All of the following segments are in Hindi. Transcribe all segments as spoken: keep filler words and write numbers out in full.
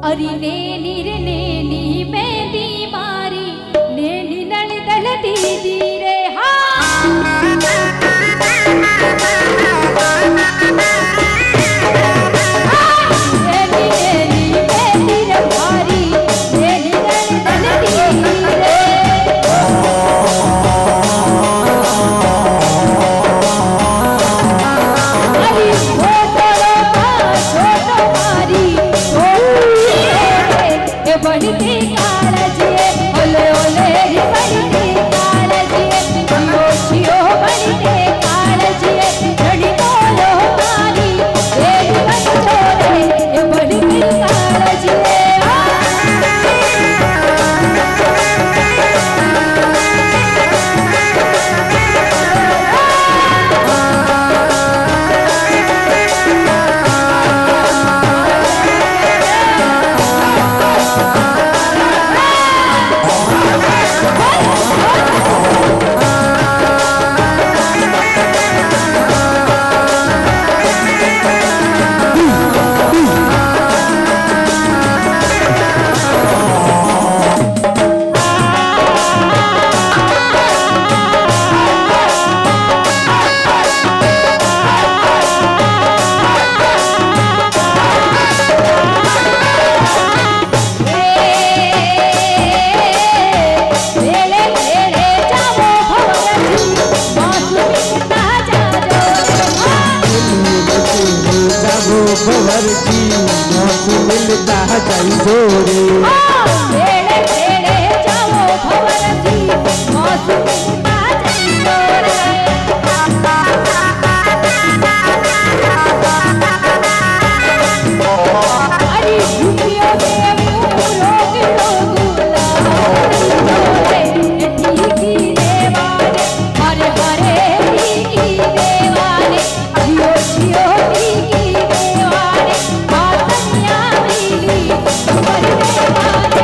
अरे नैनी रे नैनी मेहंदी मारी नैनी नल दल दीदी रे बढ़ते कालजे ओले ओले बढ़ते कालजे जियो जियो बढ़ते कालजे लड़ी बोलो मारी तेरी बन छोड़े ये बढ़ते कालजे भवरजी मौसम मिलता जाई जोरे बेड़े बेड़े जाओ भवरजी मौसम मिलता जाई जोरे अरे झुकियो देवो रोग रोग ठीक देवाने हरे हरे ठीक देवाने जियो जियो ठीक देवाने बातनिया मिली मरने वाले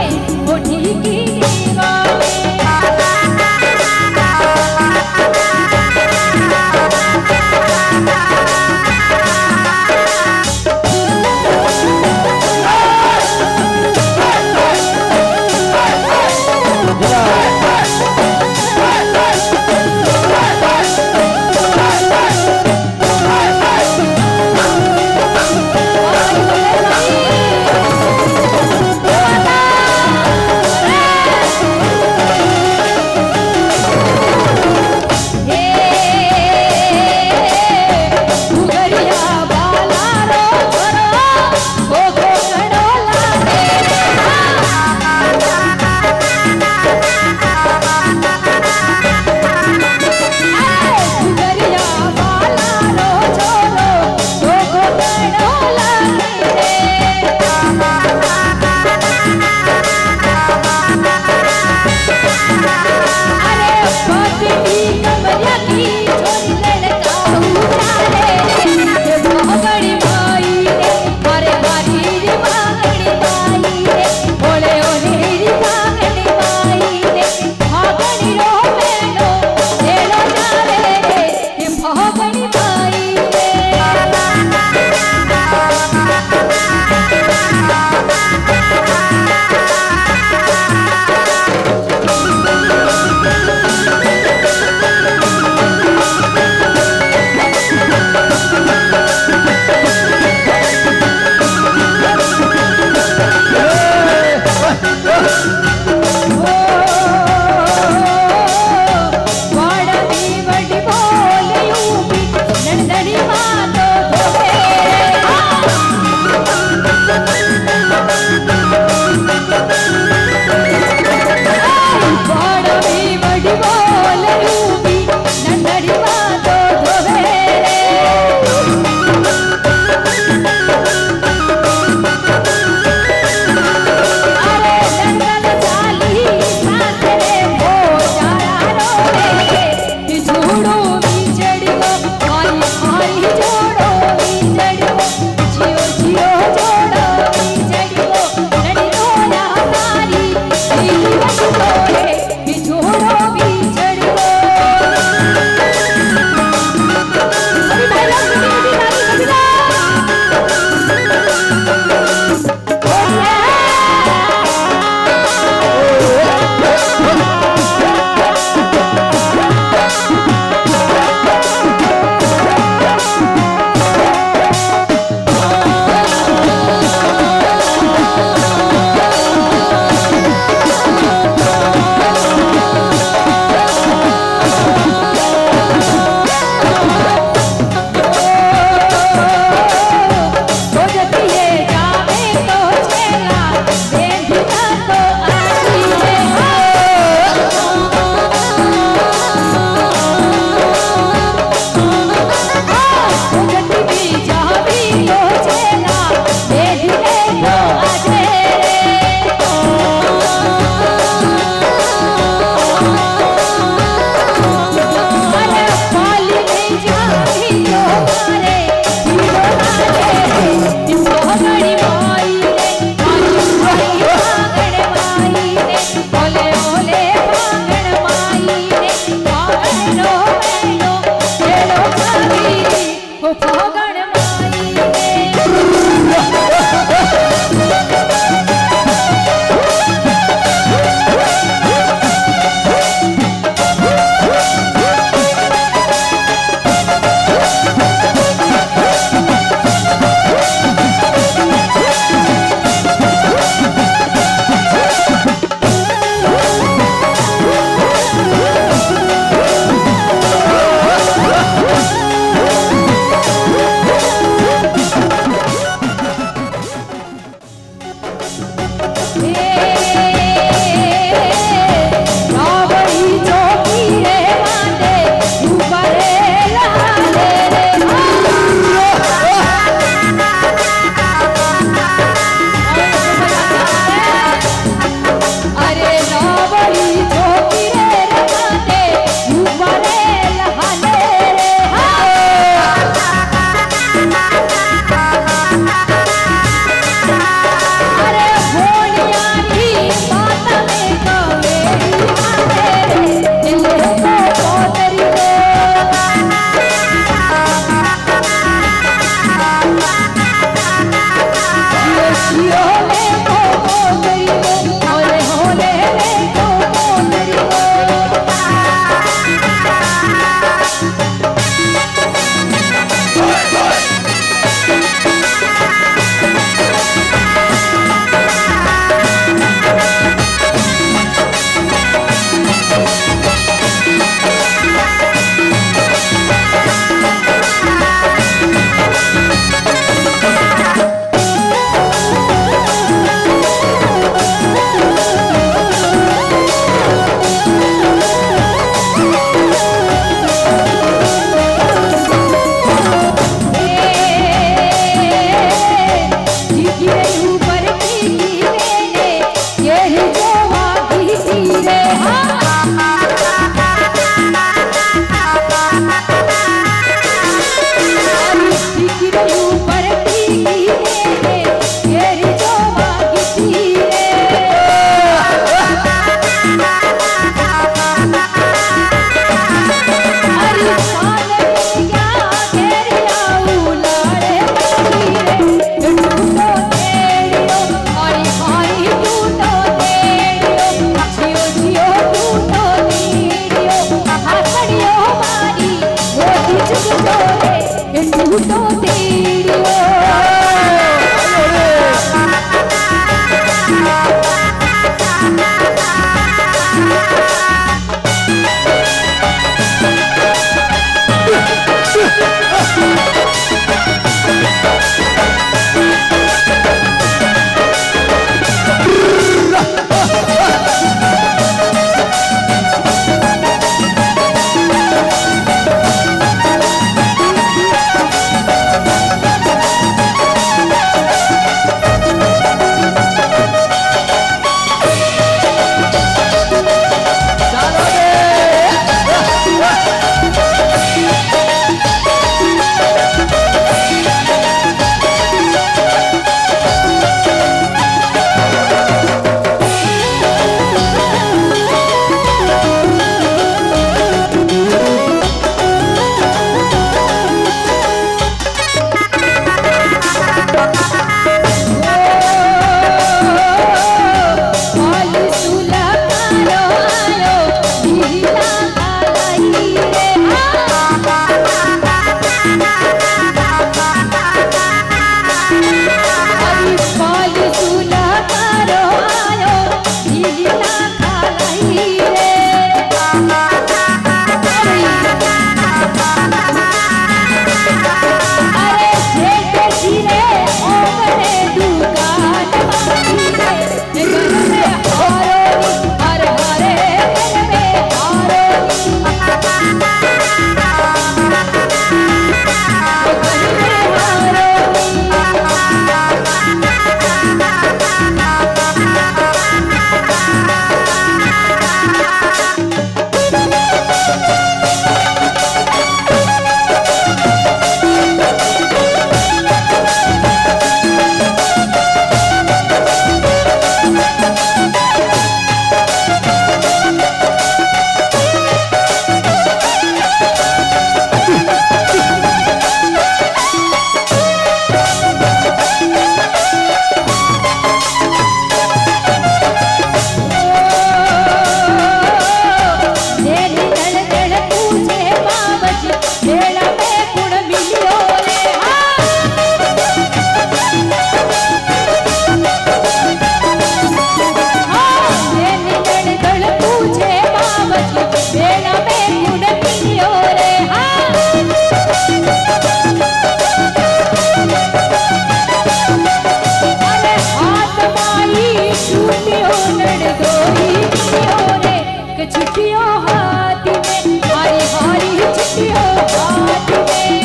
के छुट्टियों हाथ में, हारी हारी छुट्टियों हाथ में,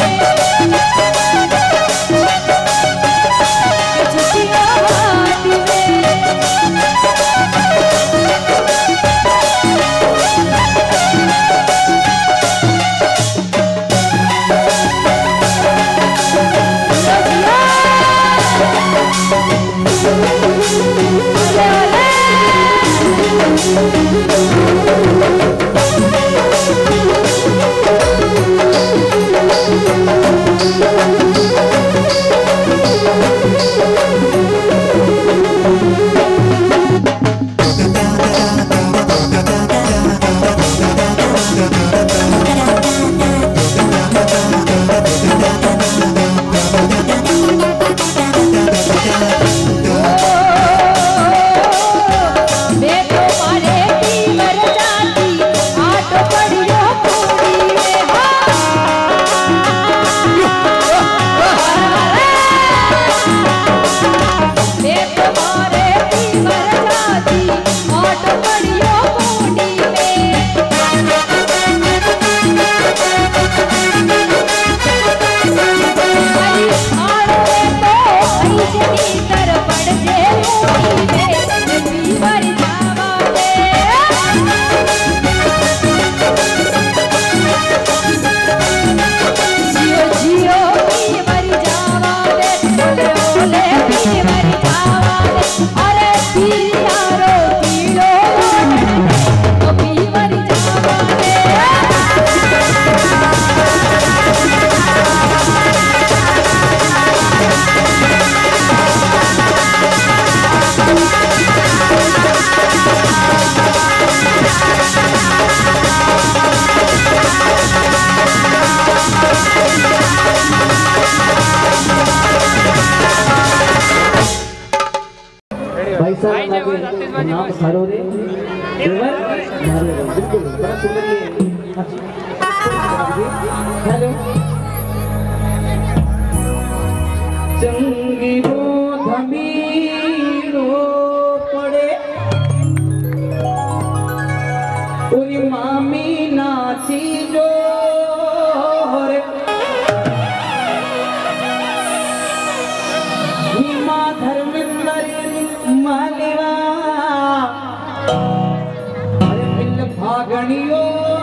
के छुट्टियों हाथ में। नाम सारो रे देवर मारे बिल्कुल बड़ा सुंदर ये हेलो चंगी वो धमीरो पड़े पूरी मामी नाची जो रे नीमा धर्मेंद्र मालेवा भागणियो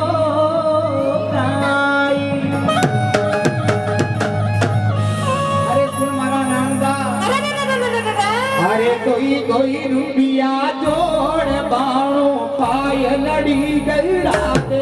अरे सुन मारा नंदा अरे कोई कोई रुपिया जोड़ बाणो पाय लड़ी गई राते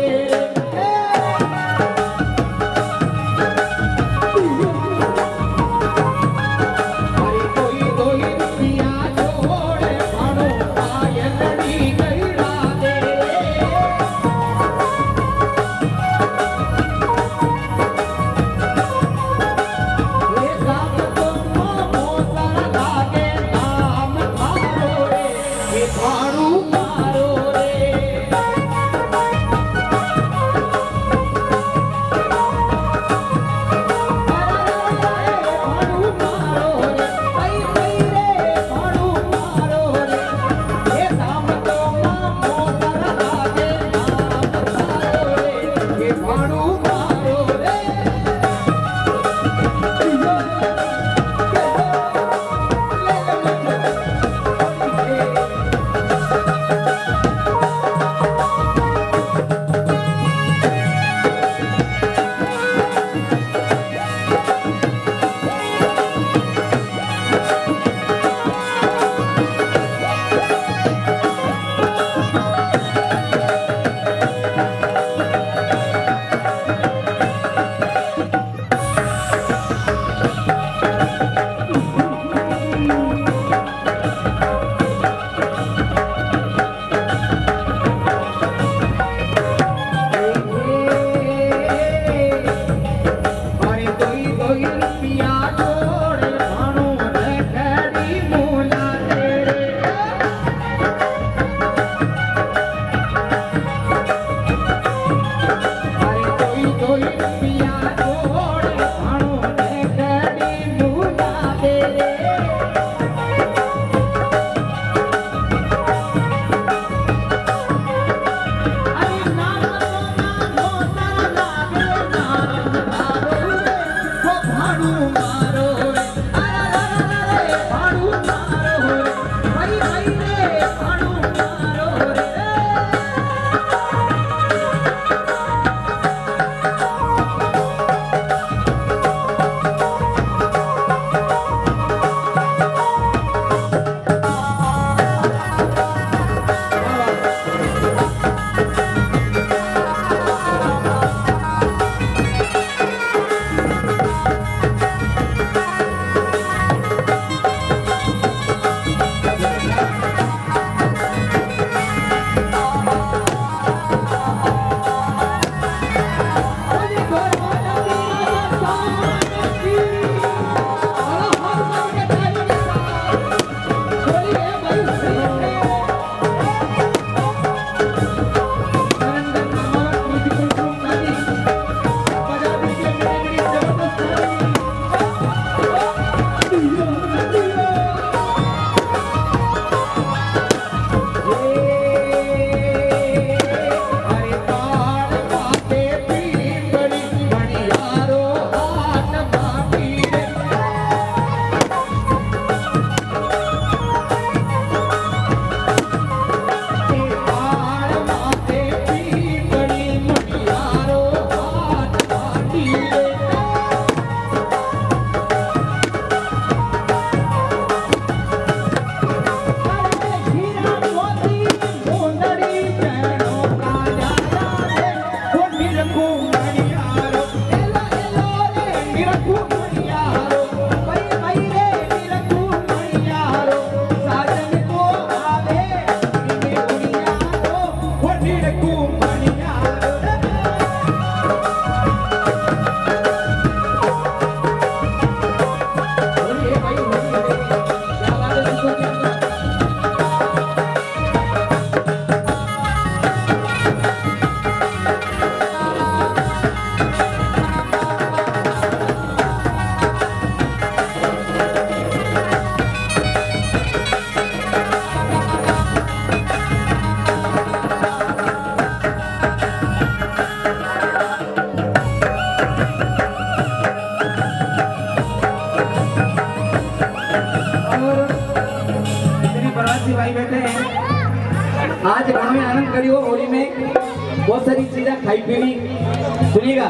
परदेसी भाई बैठे हैं। आज घर में आनंद करियो, होली में बहुत सारी चीजें खाई पीनी। सुनिएगा,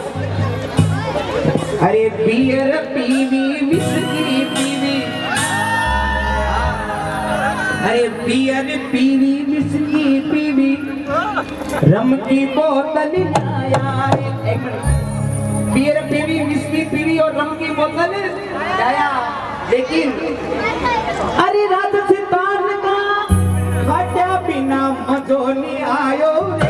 अरे बियर पीवी, विस्की पीवी, अरे बियर पीवी, विस्की पीवी, रम की बोतल लाया। एक मिनट, बियर पीवी, विस्की पीवी और रम की बोतल लाया, लेकिन अरे रात से तान का हटा बिना मजो नहीं आयो रे।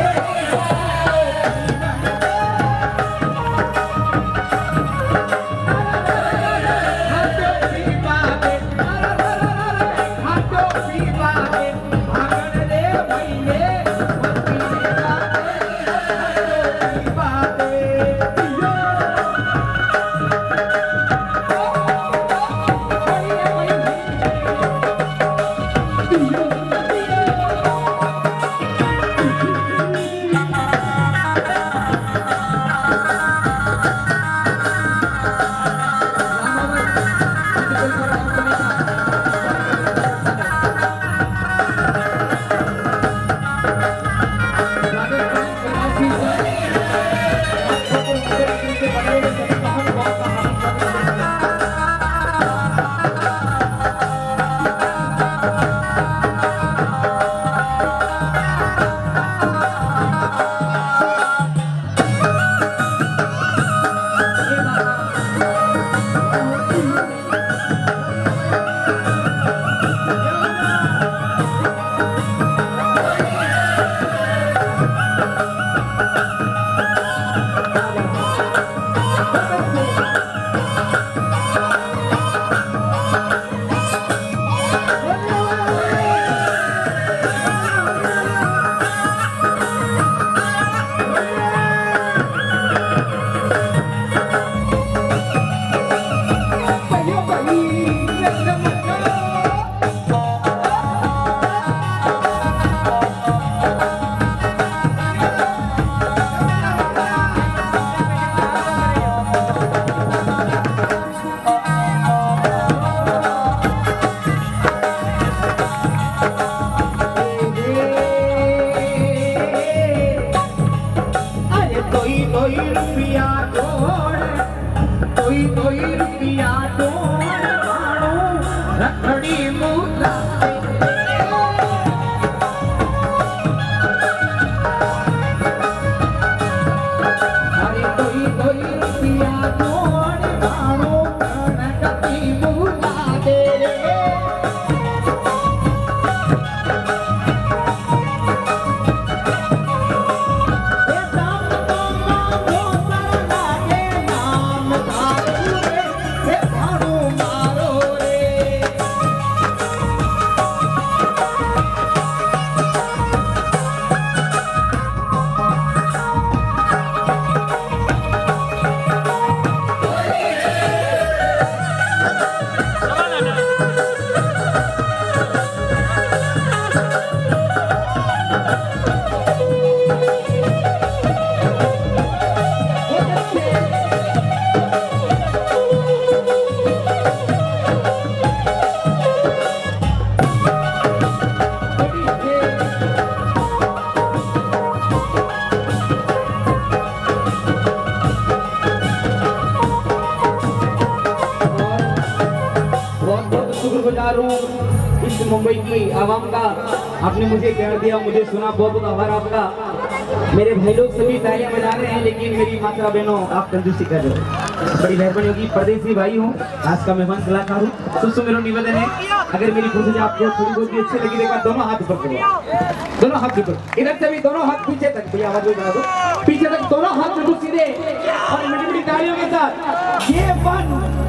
शुक्रगुजार हूँ इस मुंबई की आवाम का, आपने मुझे प्यार दिया, मुझे सुना, बहुत बहुत आभार आपका। मेरे भाई लोग सभी तालियां बजा रहे हैं, लेकिन मेरी माता बहनों आप कंजूसी कर रहे हो, बड़ी मेहरबानी होगी। परदेसी भाई हूँ, आज का मेहमान कलाकार हूँ, तो मेरा निवेदन है, अगर मेरी कोशिश आपको थोड़ी बहुत भी अच्छी लगी देगा, दोनों हाथ ऊपर करो, दोनों हाथ ऊपर, इधर से भी दोनों हाथ पीछे तक, भैया आवाज बजा दो, पीछे तक दोनों हाथ बिल्कुल सीधे और बड़ी बड़ी तालियों के साथ। ये वन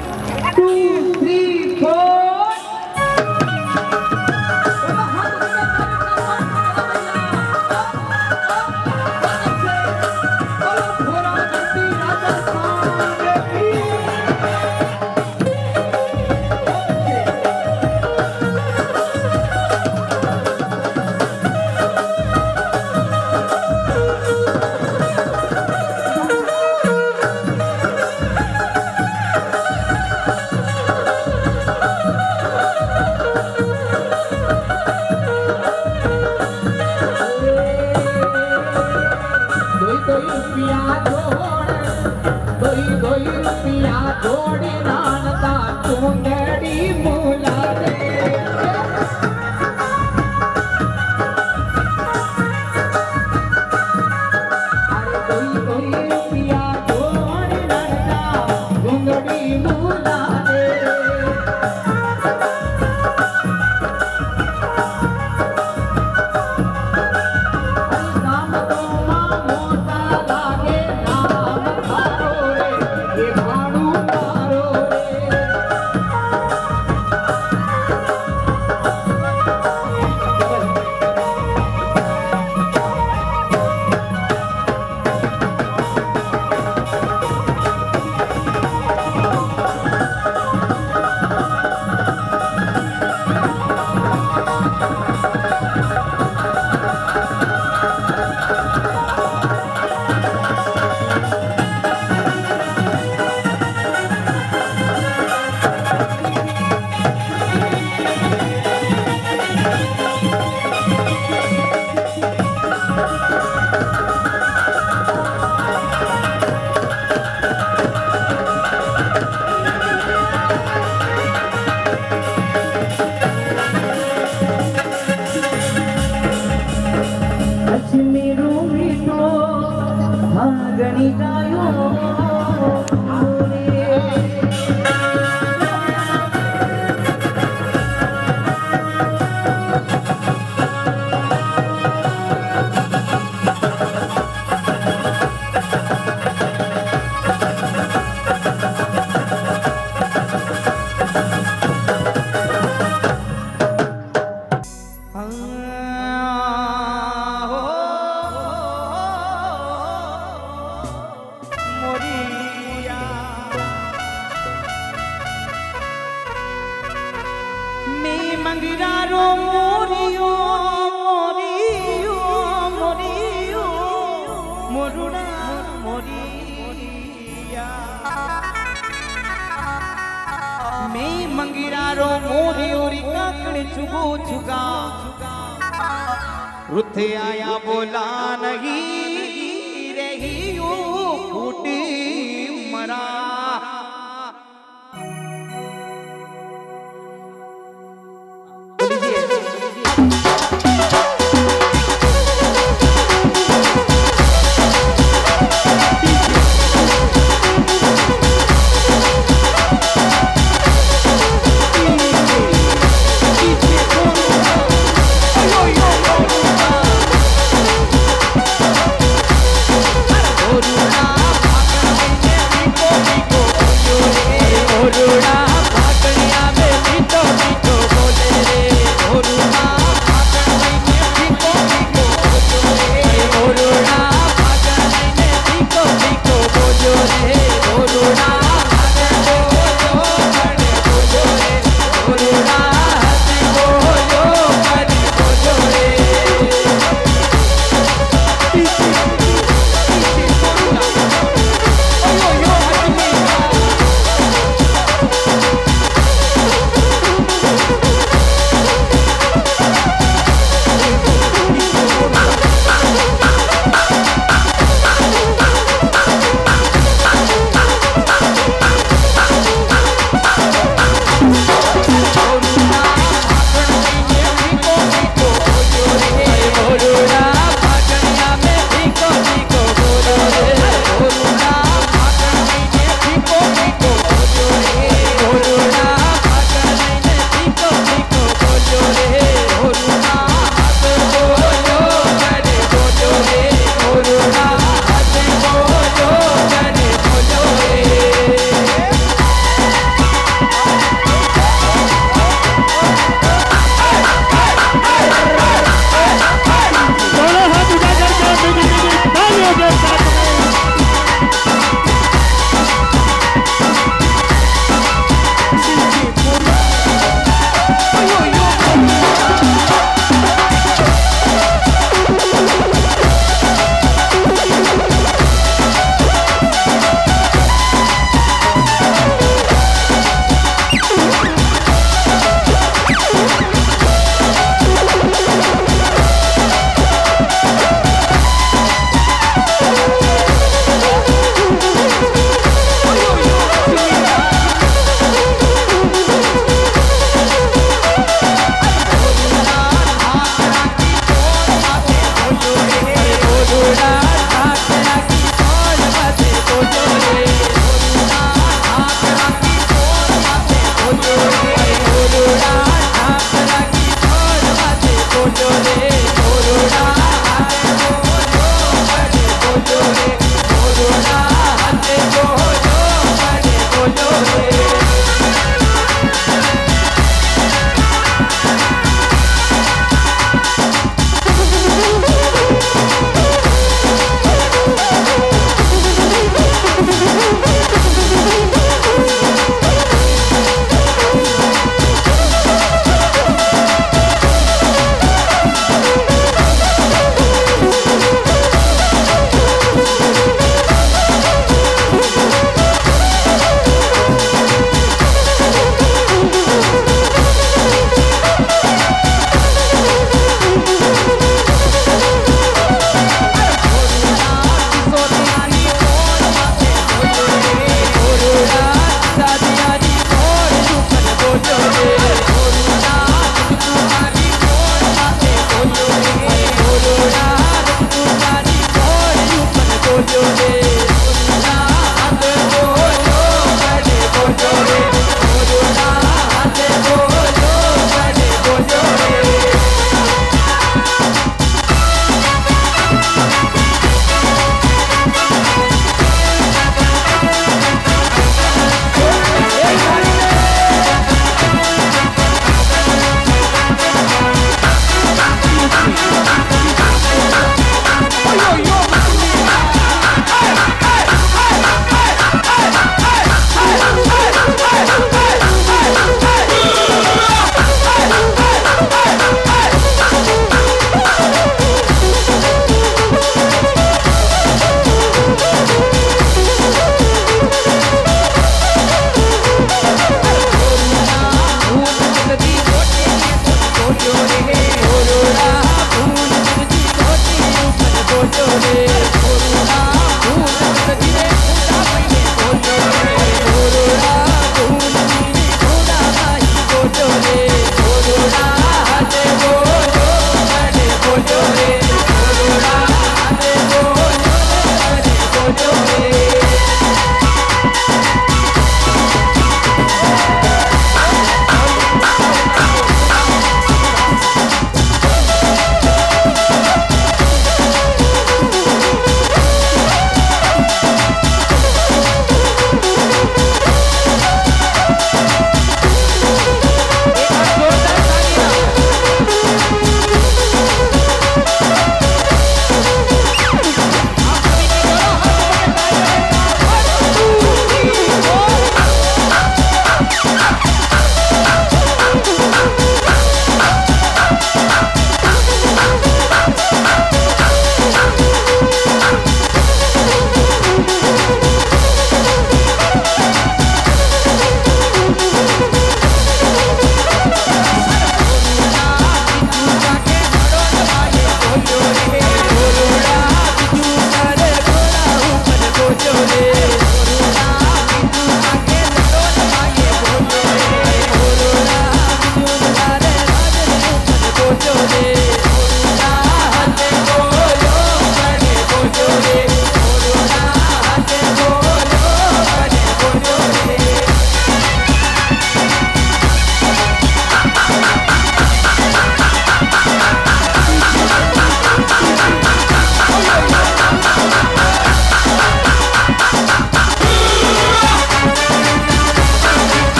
टू थ्री फोर, मंगरारो मोरियो मोरियो मोरियो मोरुना मोरिया मैं मंगरारो मोरियो री काकड़ चुगो चुगा रुथे आया बोला नहीं रही फूटी मरा Oh,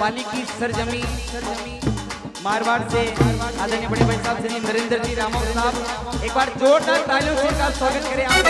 पाली की सरजमी मारवाड़ से आदरणीय बड़े भाई साहब श्री नरेंद्र जी रामोग साहब, एक बार जोरदार तालियों से इनका स्वागत करें। आप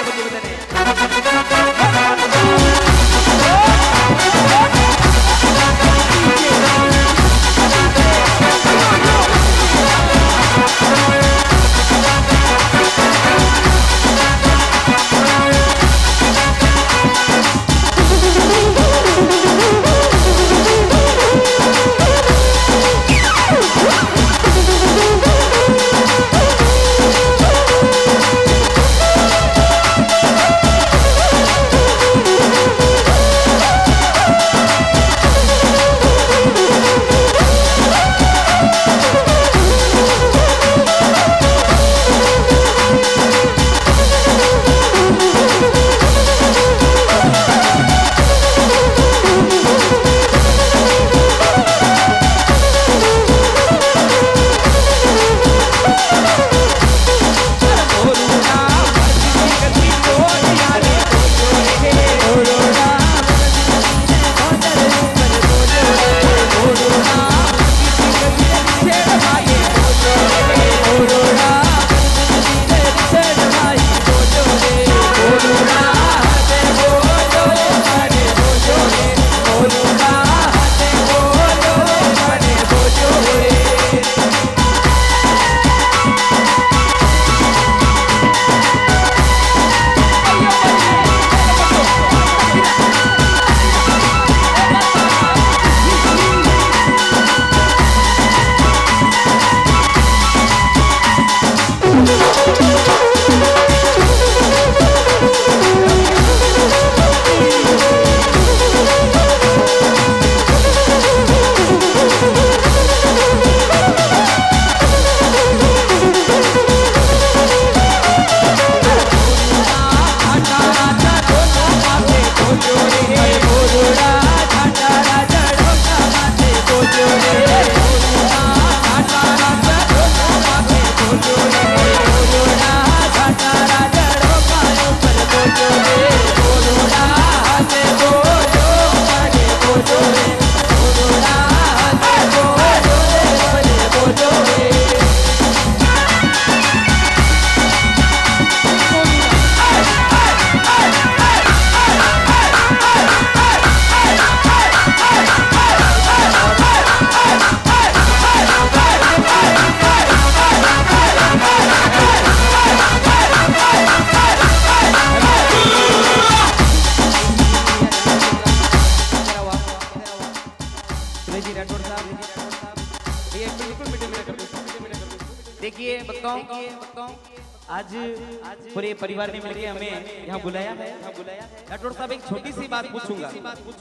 देखिए बताऊं, आज पूरे परिवार ने मिलकर हमें यहाँ बुलाया है। राठौड़ साहब एक छोटी सी बात पूछूंगा।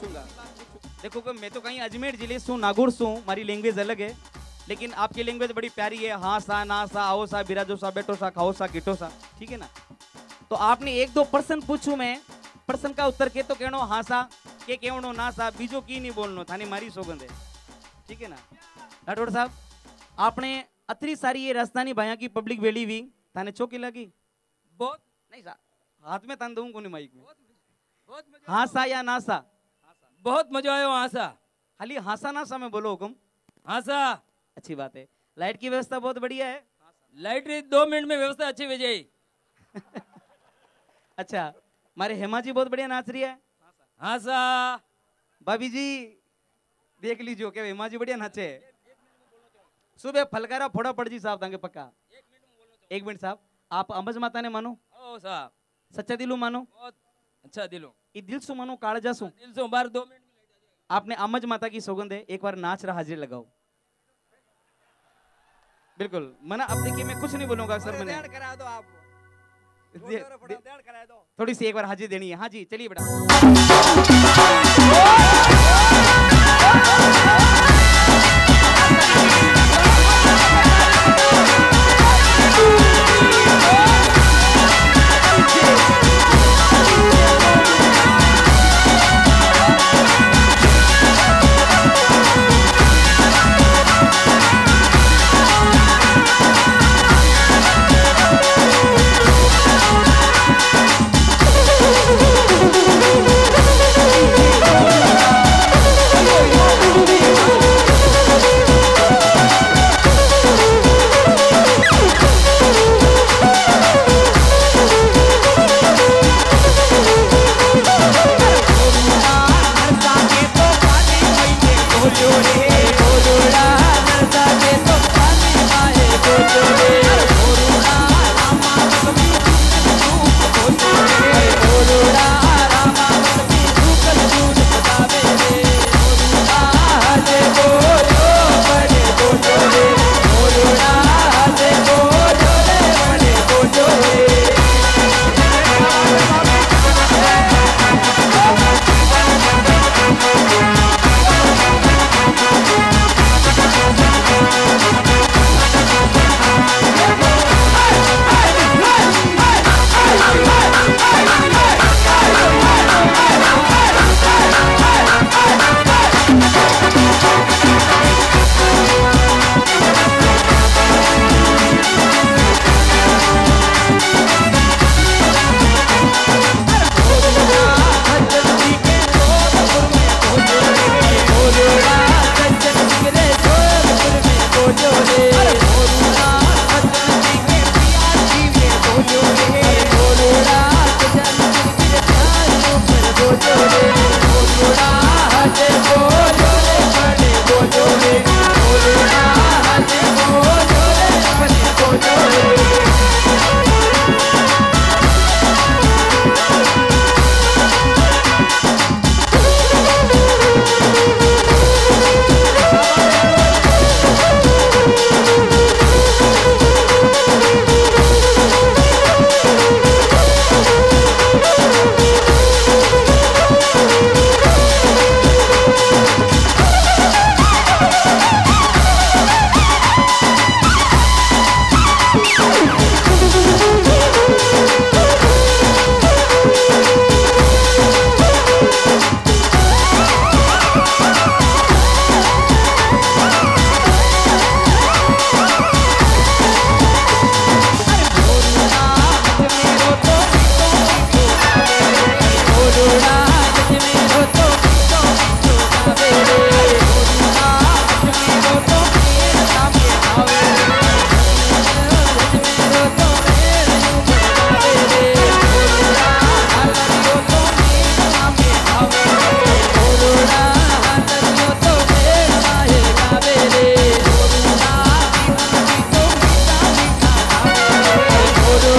देखो कि मैं तो कहीं अजमेर जिले से हूँ, नागौर से हूँ, हमारी लैंग्वेज अलग है, लेकिन आपकी लैंग्वेज बड़ी प्यारी है। हाँ सा, ना सा, आओ सा, बिराजो सा, बैठो सा, खाओ सा, गिटो सा, ठीक है ना। तो आपने एक दो प्रश्न पूछू, मैं प्रश्न का उत्तर के तो कहनो हाँ सा, के कहनो ना सा, बीजो की नहीं बोलनो, थाने मारी सौगंध है, ठीक है ना। राठौड़ साहब आपने अतरी सारी ये राजस्थानी भाया की पब्लिक वेली हुई, थाने चौकी लगी बहुत नहीं सा, हाथ में तान दूं कोनी माइक में, हाँ सा या ना सा, बहुत मजा आया वहां सा, खाली हासा ना सा में बोलो हुकुम, हाँ सा, अच्छी बात है। लाइट की व्यवस्था बहुत बढ़िया है, लाइट दो मिनट में व्यवस्था अच्छी हो जाए। अच्छा, हमारे हेमा जी बहुत बढ़िया नाच रही है, हाँ सा, भाभी जी देख लीजिए क्या हेमा जी बढ़िया नाचे। सुबह फलकारा फोड़ा पड़ जी साहब तांगे पक्का, एक मिनट साहब, आप अम्बज माता ने मानो, ओ साहब सच्चा दिलू मानो, बहुत अच्छा दिलो, ये दिल सु मानो कालजा सु, दिल से बार दो मिनट आपने अम्बज माता की सौगंध है, एक बार नाच रहा हाजिर लगाओ। बिल्कुल मना, अब देखिए मैं कुछ नहीं बोलूंगा सर, मैंने करा दो आप, दे, दे, करा दो, थोड़ी सी एक बार हाजिर देनी है। हाँ जी चलिए बेटा।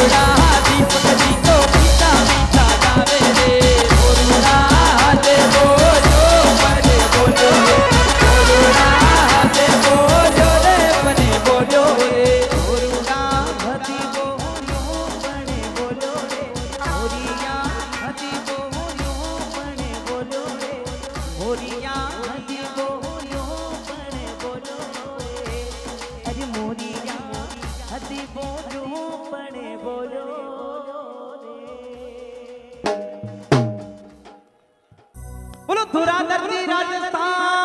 मोरूड़ा दीपक जी तो मीठा मीठा गावे रे मोरूड़ा दे बोलो बने बोलो रे मोरूड़ा दे बोलो रे बने बोलो रे मोरूड़ा हदी बोलो बने बोलो रे मोरिया हदी बोलो बने बोलो रे मोरिया हदी बोलो बने बोलो रे अरे मोरिया हदी बोलो बने बोलो बोलो धुराधर जी राजस्थान